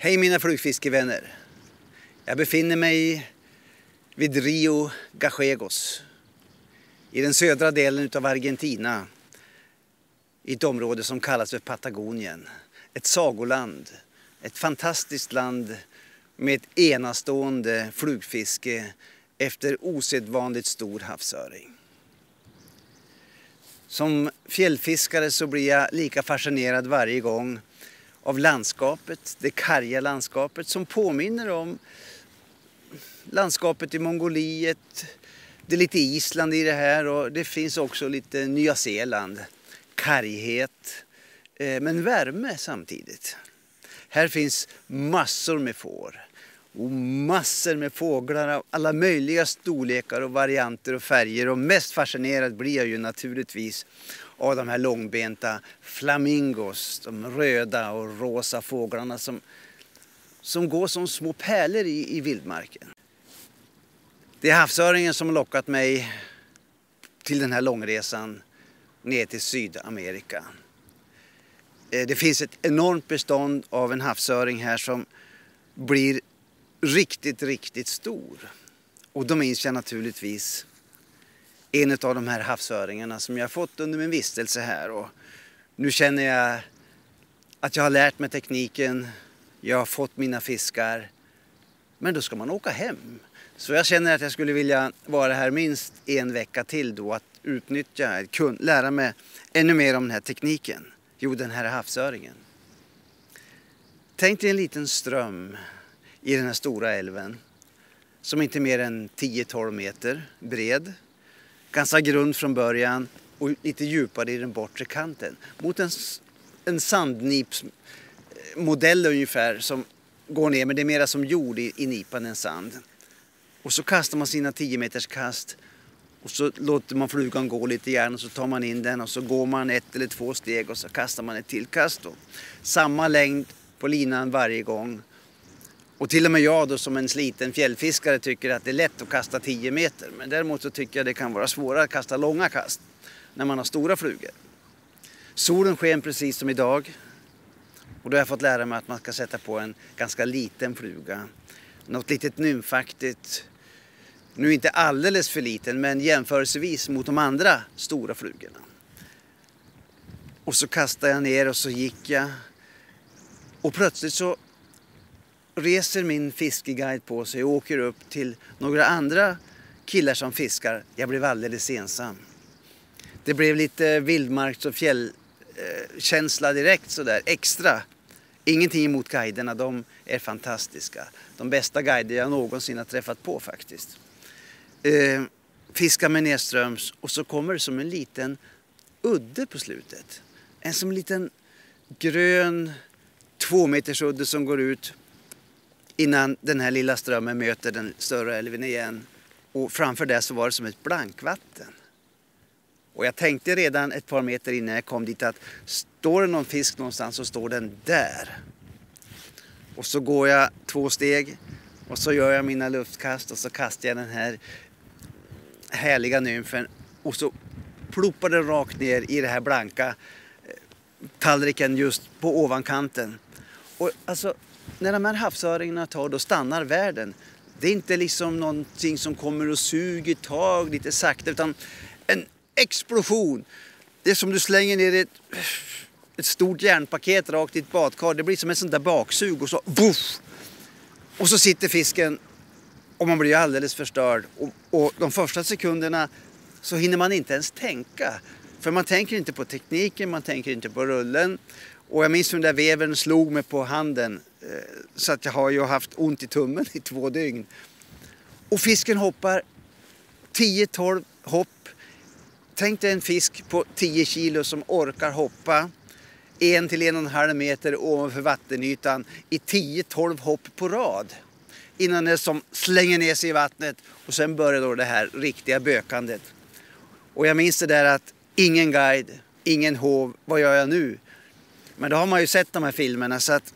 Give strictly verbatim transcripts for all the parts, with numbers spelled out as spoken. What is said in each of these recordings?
Hej mina flugfiskevänner. Jag befinner mig vid Rio Gallegos i den södra delen av Argentina, i ett område som kallas för Patagonien. Ett sagoland, ett fantastiskt land med ett enastående flugfiske efter osedvanligt stor havsöring. Som fjällfiskare så blir jag lika fascinerad varje gång av landskapet, det karga landskapet som påminner om landskapet i Mongoliet. Det är lite Island i det här och det finns också lite Nya Zeeland. Karghet, men värme samtidigt. Här finns massor med får och massor med fåglar av alla möjliga storlekar och varianter och färger. Och mest fascinerad blir jag ju naturligtvis av de här långbenta flamingos, de röda och rosa fåglarna som, som går som små pärlor i, i vildmarken. Det är havsöringen som lockat mig till den här långresan ner till Sydamerika. Det finns ett enormt bestånd av en havsöring här som blir riktigt, riktigt stor. Och då minns jag naturligtvis en av de här havsöringarna som jag fått under min vistelse här. Och nu känner jag att jag har lärt mig tekniken, jag har fått mina fiskar. Men då ska man åka hem. Så jag känner att jag skulle vilja vara här minst en vecka till då, att utnyttja, lära mig ännu mer om den här tekniken. Jo, den här havsöringen. Tänk dig en liten ström i den här stora älven som inte är mer än tio till tolv meter bred. Ganska grund från början och lite djupare i den bortre kanten. Mot en, en sandnipsmodell ungefär som går ner, men det är mera som jord i, i nipan än sand. Och så kastar man sina tio meters kast och så låter man flugan gå lite grann och så tar man in den och så går man ett eller två steg och så kastar man ett till kast då. Samma längd på linan varje gång. Och till och med jag då som en sliten fjällfiskare tycker att det är lätt att kasta tio meter. Men däremot så tycker jag det kan vara svårare att kasta långa kast när man har stora flugor. Solen sken precis som idag. Och då har jag fått lära mig att man ska sätta på en ganska liten fluga. Något litet nymfaktigt. Nu inte alldeles för liten, men jämförelsevis mot de andra stora flugorna. Och så kastade jag ner och så gick jag. Och plötsligt så reser min fiskeguide på sig och åker upp till några andra killar som fiskar. Jag blev alldeles ensam. Det blev lite vildmarks- och fjällkänsla direkt sådär extra. Ingenting emot guiderna, de är fantastiska. De bästa guider jag någonsin har träffat på faktiskt. Eh, fiskar med nedströms och så kommer det som en liten udde på slutet. En som en liten grön två meters udde som går ut innan den här lilla strömmen möter den större älven igen. Och framför det så var det som ett blankvatten. Och jag tänkte redan ett par meter innan jag kom dit att står det någon fisk någonstans så står den där. Och så går jag två steg och så gör jag mina luftkast och så kastar jag den här härliga nymfen och så ploppar den rakt ner i det här blanka tallriken just på ovankanten. Och alltså när de här havsöringarna tar då stannar världen. Det är inte liksom någonting som kommer och suger tag lite sakta utan en explosion. Det är som du slänger ner ett, ett stort järnpaket rakt i ett badkar. Det blir som en sån där baksug och så vuff! Och så sitter fisken och man blir alldeles förstörd. Och, och de första sekunderna så hinner man inte ens tänka. För man tänker inte på tekniken, man tänker inte på rullen. Och jag minns hur den där veven slog mig på handen. Så att jag har ju haft ont i tummen i två dygn. Och fisken hoppar tio till tolv hopp. Tänk dig en fisk på tio kilo som orkar hoppa en till en och en halv meter ovanför vattenytan i tio till tolv hopp på rad. Innan det som slänger ner sig i vattnet och sen börjar då det här riktiga bökandet. Och jag minns det där att ingen guide, ingen hov, vad gör jag nu? Men då har man ju sett de här filmerna så att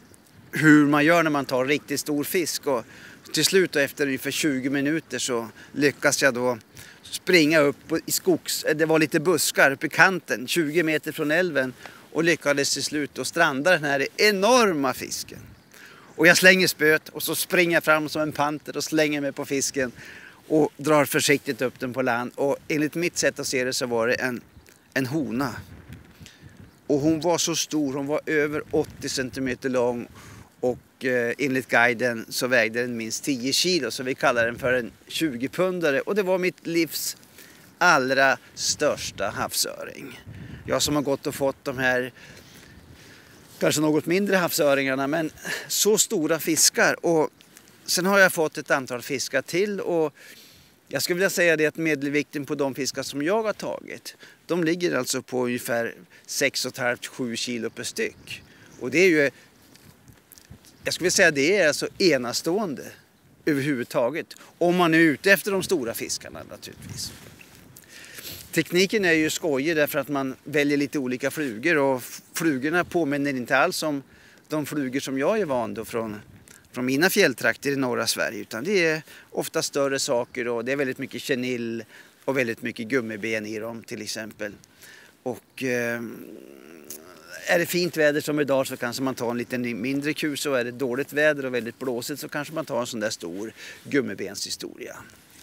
hur man gör när man tar riktigt stor fisk. Och till slut efter ungefär tjugo minuter så lyckas jag då springa upp i skogs, det var lite buskar uppe i kanten, tjugo meter från älven och lyckades till slut att stranda den här enorma fisken. Och jag slänger spöet och så springer jag fram som en panter och slänger mig på fisken och drar försiktigt upp den på land. Och enligt mitt sätt att se det så var det en, en hona. Och hon var så stor, hon var över åttio centimeter lång och eh, enligt guiden så vägde den minst tio kilo, så vi kallar den för en tjugo-pundare. Och det var mitt livs allra största havsöring. Jag som har gått och fått de här kanske något mindre havsöringarna, men så stora fiskar. Och sen har jag fått ett antal fiskar till och jag skulle vilja säga det att medelvikten på de fiskar som jag har tagit, de ligger alltså på ungefär sex komma fem till sju kilo per styck. Och det är ju, jag skulle vilja säga det är alltså enastående överhuvudtaget. Om man är ute efter de stora fiskarna naturligtvis. Tekniken är ju skojig därför att man väljer lite olika flugor och flugorna påminner inte alls om de flugor som jag är van då från, från mina fjälltrakter i norra Sverige, utan det är ofta större saker och det är väldigt mycket chenil och väldigt mycket gummiben i dem till exempel. Och eh, är det fint väder som idag så kanske man tar en lite mindre kus, och är det dåligt väder och väldigt blåsigt så kanske man tar en sån där stor gummibenshistoria.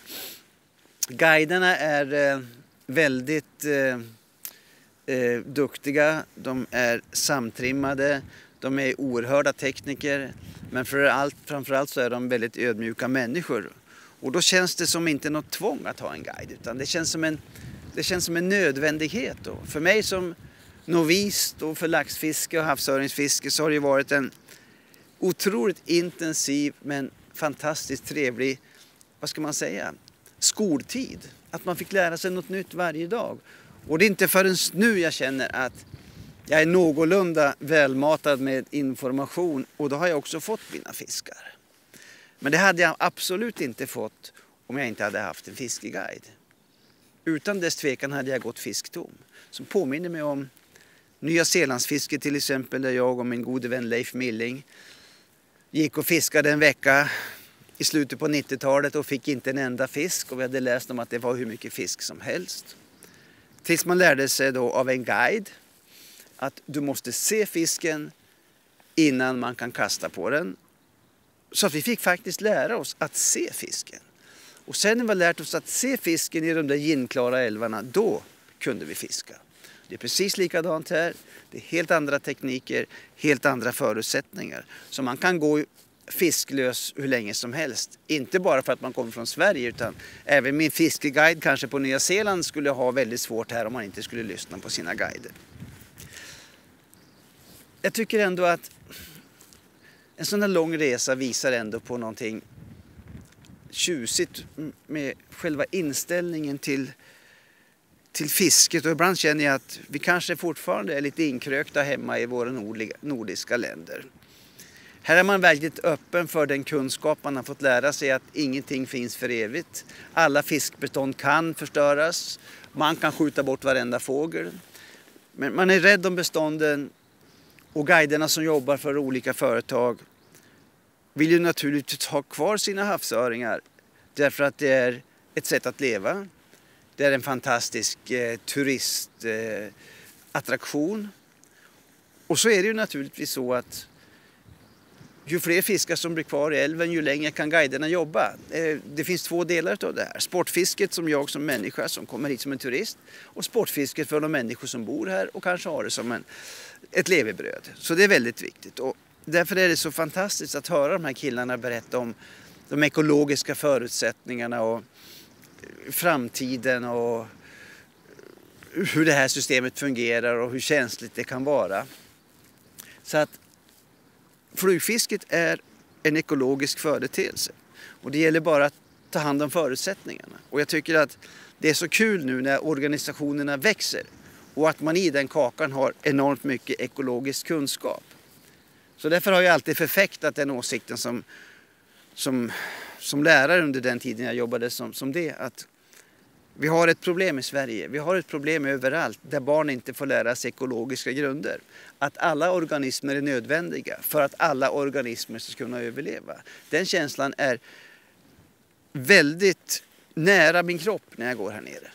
Guiderna är eh, väldigt eh, eh, duktiga, de är samtrimmade, de är oerhörda tekniker, men för allt, framförallt så är de väldigt ödmjuka människor. Och då känns det som inte något tvång att ha en guide, utan det känns som en, det känns som en nödvändighet. Då. För mig som novis då för laxfiske och havsöringsfiske så har det varit en otroligt intensiv men fantastiskt trevlig, vad ska man säga, skoltid. Att man fick lära sig något nytt varje dag. Och det är inte förrän nu jag känner att jag är någorlunda välmatad med information, och då har jag också fått mina fiskar. Men det hade jag absolut inte fått om jag inte hade haft en fiskeguide. Utan dess tvekan hade jag gått fisktom. Som påminner mig om Nya Zeelandsfiske till exempel, där jag och min gode vän Leif Milling gick och fiskade en vecka i slutet på nittiotalet och fick inte en enda fisk, och vi hade läst om att det var hur mycket fisk som helst. Tills man lärde sig då av en guide att du måste se fisken innan man kan kasta på den. Så att vi fick faktiskt lära oss att se fisken. Och sen när vi lärt oss att se fisken i de där ginklara älvarna, då kunde vi fiska. Det är precis likadant här. Det är helt andra tekniker, helt andra förutsättningar. Så man kan gå fisklös hur länge som helst. Inte bara för att man kommer från Sverige, utan även min fiskeguide kanske på Nya Zeeland skulle ha väldigt svårt här om man inte skulle lyssna på sina guider. Jag tycker ändå att en sån här lång resa visar ändå på någonting tjusigt med själva inställningen till, till fisket. Och ibland känner jag att vi kanske fortfarande är lite inkrökta hemma i våra nordliga, nordiska länder. Här är man väldigt öppen för den kunskap man har fått lära sig, att ingenting finns för evigt. Alla fiskbestånd kan förstöras. Man kan skjuta bort varenda fågel. Men man är rädd om bestånden, och guiderna som jobbar för olika företag vill ju naturligtvis ha kvar sina havsöringar därför att det är ett sätt att leva. Det är en fantastisk eh, turistattraktion. Eh, och så är det ju naturligtvis så att ju fler fiskar som blir kvar i älven, ju längre kan guiderna jobba. Eh, det finns två delar av det här. Sportfisket som jag som människa som kommer hit som en turist, och sportfisket för de människor som bor här och kanske har det som en, ett levebröd. Så det är väldigt viktigt. Och därför är det så fantastiskt att höra de här killarna berätta om de ekologiska förutsättningarna och framtiden och hur det här systemet fungerar och hur känsligt det kan vara. Så att flugfisket är en ekologisk företeelse, och det gäller bara att ta hand om förutsättningarna. Och jag tycker att det är så kul nu när organisationerna växer och att man i den kakan har enormt mycket ekologisk kunskap. Så därför har jag alltid förfäktat den åsikten som, som, som lärare under den tiden jag jobbade som, som det, att vi har ett problem i Sverige. Vi har ett problem överallt där barn inte får lära sig ekologiska grunder. Att alla organismer är nödvändiga för att alla organismer ska kunna överleva. Den känslan är väldigt nära min kropp när jag går här nere.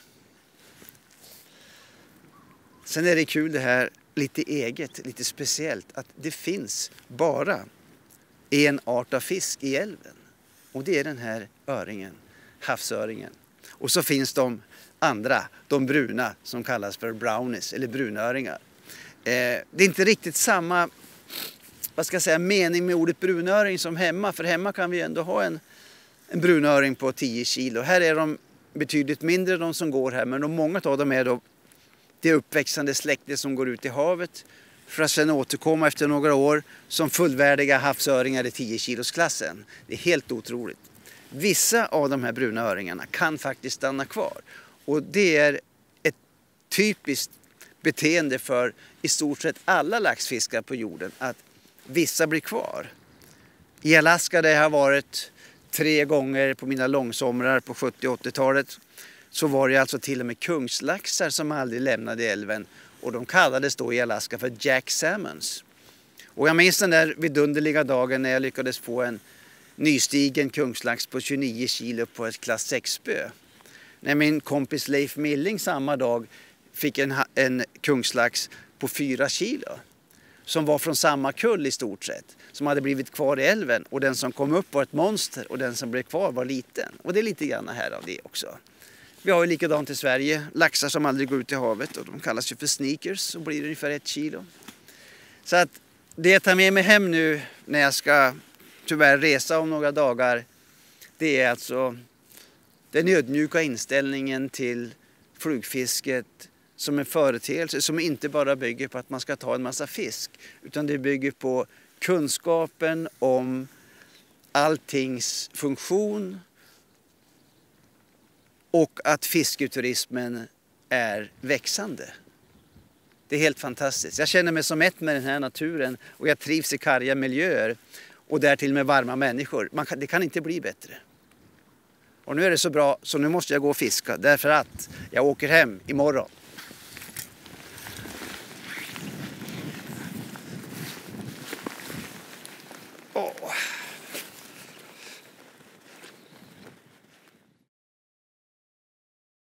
Sen är det kul det här lite eget, lite speciellt, att det finns bara en art av fisk i älven. Och det är den här öringen, havsöringen. Och så finns de andra, de bruna, som kallas för brownies eller brunöringar. Eh, det är inte riktigt samma, vad ska jag säga, mening med ordet brunöring som hemma. För hemma kan vi ändå ha en, en brunöring på tio kilo. Här är de betydligt mindre, de som går här. Men de, många av dem är då det uppväxande släktet som går ut i havet. För att sedan återkomma efter några år som fullvärdiga havsöringar i tio kilosklassen. Det är helt otroligt. Vissa av de här bruna öringarna kan faktiskt stanna kvar. Och det är ett typiskt beteende för i stort sett alla laxfiskar på jorden. Att vissa blir kvar. I Alaska, där jag har varit tre gånger på mina långsomrar på sjuttio- och åttiotalet. Så var det alltså till och med kungslaxar som aldrig lämnade älven. Och de kallades då i Alaska för Jack Salmons. Och jag minns den där vidunderliga dagen när jag lyckades få en nystigen kungslax på tjugonio kilo på ett klass sex spö. När min kompis Leif Milling samma dag fick en, en kungslax på fyra kilo. Som var från samma kull i stort sett. Som hade blivit kvar i älven. Och den som kom upp var ett monster och den som blev kvar var liten. Och det är lite grann här av det också. Vi har ju likadant i Sverige, laxar som aldrig går ut i havet och de kallas ju för sneakers och blir ungefär ett kilo. Så att det jag tar med mig hem nu när jag ska tyvärr resa om några dagar, det är alltså den ödmjuka inställningen till flugfisket som en företeelse som inte bara bygger på att man ska ta en massa fisk, utan det bygger på kunskapen om alltings funktion. Och att fisketurismen är växande. Det är helt fantastiskt. Jag känner mig som ett med den här naturen och jag trivs i karga miljöer och därtill med varma människor. Man kan, det kan inte bli bättre. Och nu är det så bra så nu måste jag gå och fiska därför att jag åker hem imorgon.